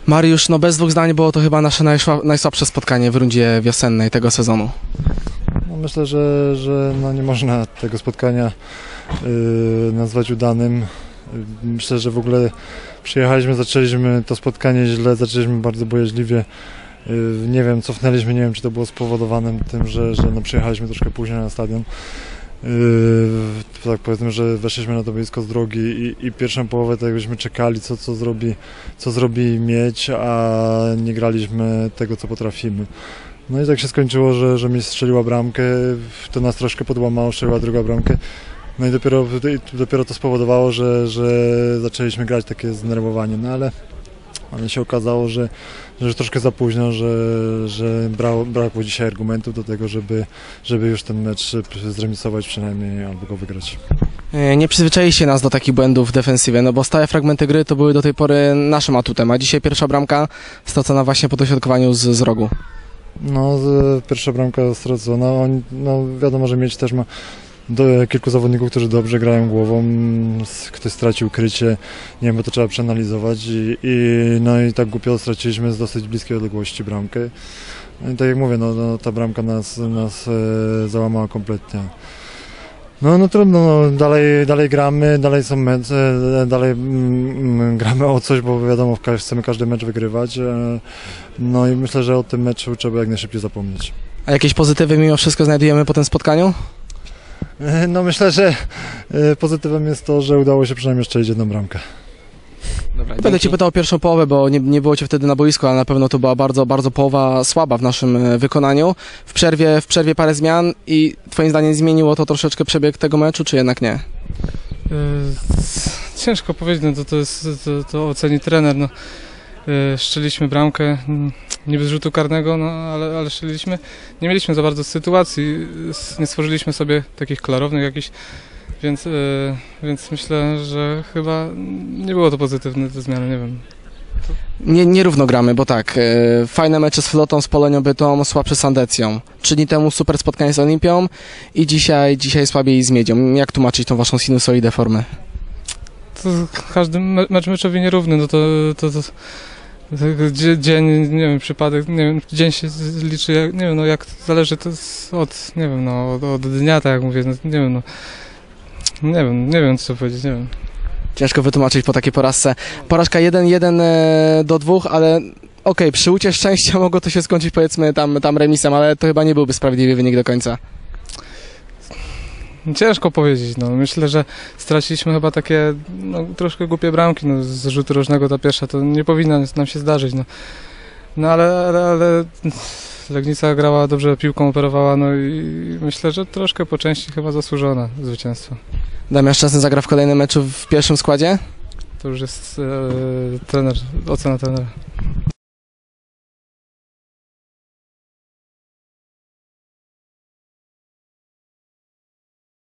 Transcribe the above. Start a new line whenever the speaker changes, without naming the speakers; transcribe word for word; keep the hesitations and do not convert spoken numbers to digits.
Mariusz, no bez dwóch zdań było to chyba nasze najsłabsze spotkanie w rundzie wiosennej tego sezonu.
No myślę, że, że no nie można tego spotkania yy, nazwać udanym. Myślę, że w ogóle przyjechaliśmy, zaczęliśmy to spotkanie źle, zaczęliśmy bardzo bojaźliwie. Yy, nie wiem, cofnęliśmy, nie wiem, czy to było spowodowane tym, że, że no przyjechaliśmy troszkę później na stadion. Yy, tak powiedzmy, że weszliśmy na to boisko z drogi i, i pierwszą połowę tak jakbyśmy czekali, co, co, zrobi, co zrobi Miedź, a nie graliśmy tego, co potrafimy. No i tak się skończyło, że, że Miedź strzeliła bramkę, to nas troszkę podłamało, strzeliła drugą bramkę. No i dopiero, dopiero to spowodowało, że, że zaczęliśmy grać takie zdenerwowanie, no ale, ale się okazało, że, że już troszkę za późno, że, że bra, brakło dzisiaj argumentów do tego, żeby, żeby już ten mecz zremisować przynajmniej albo go wygrać.
Nie przyzwyczailiście nas do takich błędów w defensywie, no bo stałe fragmenty gry to były do tej pory naszym atutem, a dzisiaj pierwsza bramka stracona właśnie po dośrodkowaniu z, z rogu.
No, pierwsza bramka stracona, on, no wiadomo, że Miedź też ma do, kilku zawodników, którzy dobrze grają głową, ktoś stracił krycie, nie wiem, bo to trzeba przeanalizować i, i, no i tak głupio straciliśmy z dosyć bliskiej odległości bramkę. No i tak jak mówię, no, no ta bramka nas, nas e, załamała kompletnie. No, no trudno, no, dalej, dalej gramy, dalej są mecze, dalej mm, gramy o coś, bo wiadomo, chcemy każdy mecz wygrywać. E, no i myślę, że o tym meczu trzeba jak najszybciej zapomnieć.
A jakieś pozytywy mimo wszystko znajdujemy po tym spotkaniu?
No myślę, że pozytywem jest to, że udało się przynajmniej strzelić jedną bramkę.
Dobra, będę Cię pytał o pierwszą połowę, bo nie, nie było Cię wtedy na boisku, ale na pewno to była bardzo, bardzo połowa słaba w naszym wykonaniu. W przerwie, w przerwie parę zmian i Twoim zdaniem zmieniło to troszeczkę przebieg tego meczu, czy jednak nie?
Yy, ciężko powiedzieć, no to, to, jest, to, to oceni trener. No. Yy, szczeliliśmy bramkę, nie bez rzutu karnego, no, ale, ale szczeliliśmy. Nie mieliśmy za bardzo sytuacji, nie stworzyliśmy sobie takich klarownych jakichś, więc, yy, więc myślę, że chyba nie było to pozytywne te zmiany, nie wiem.
Nie, nierówno gramy, bo tak, yy, fajne mecze z Flotą, z Polonią Bytom, słabsze z Andecją. Trzy dni temu super spotkanie z Olimpią i dzisiaj, dzisiaj słabiej z Miedzią. Jak tłumaczyć tą waszą sinusoidę formy?
To każdy mecz meczowi nierówny, no to, to, to, to dzień, nie wiem, przypadek, nie wiem, dzień się liczy, jak, nie wiem, no jak zależy to od, nie wiem, no od, od dnia, tak jak mówię, no, nie wiem, no, nie wiem, nie wiem co powiedzieć, nie wiem.
Ciężko wytłumaczyć po takiej porażce. Porażka jeden jeden do dwóch, ale okej, okay, przy ucie szczęścia mogło to się skończyć powiedzmy tam, tam remisem, ale to chyba nie byłby sprawiedliwy wynik do końca.
Ciężko powiedzieć, no myślę, że straciliśmy chyba takie no, troszkę głupie bramki, no z rzutu rożnego ta pierwsza, to nie powinna nam się zdarzyć, no, no ale, ale, ale Legnica grała dobrze, piłką operowała, no i myślę, że troszkę po części chyba zasłużona zwycięstwo.
Damian Szczęsny zagra w kolejnym meczu w pierwszym składzie?
To już jest e, trener, ocena trenera.